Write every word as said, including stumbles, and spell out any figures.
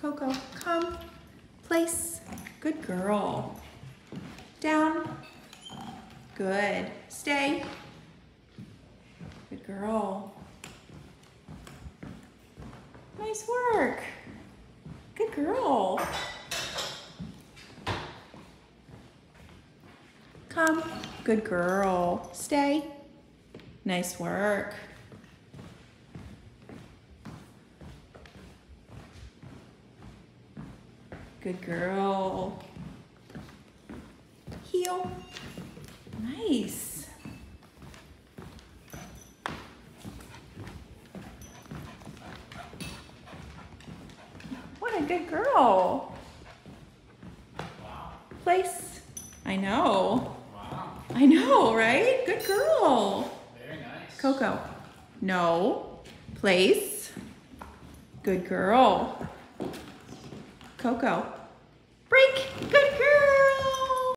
Coco, come. Place. Good girl. Down. Good. Stay. Good girl. Nice work. Good girl. Come. Good girl. Stay. Nice work. Good girl. Heel. Nice. What a good girl. Wow. Place. I know. Wow. I know, right? Good girl. Very nice. Coco. No. Place. Good girl. Coco. Break. Good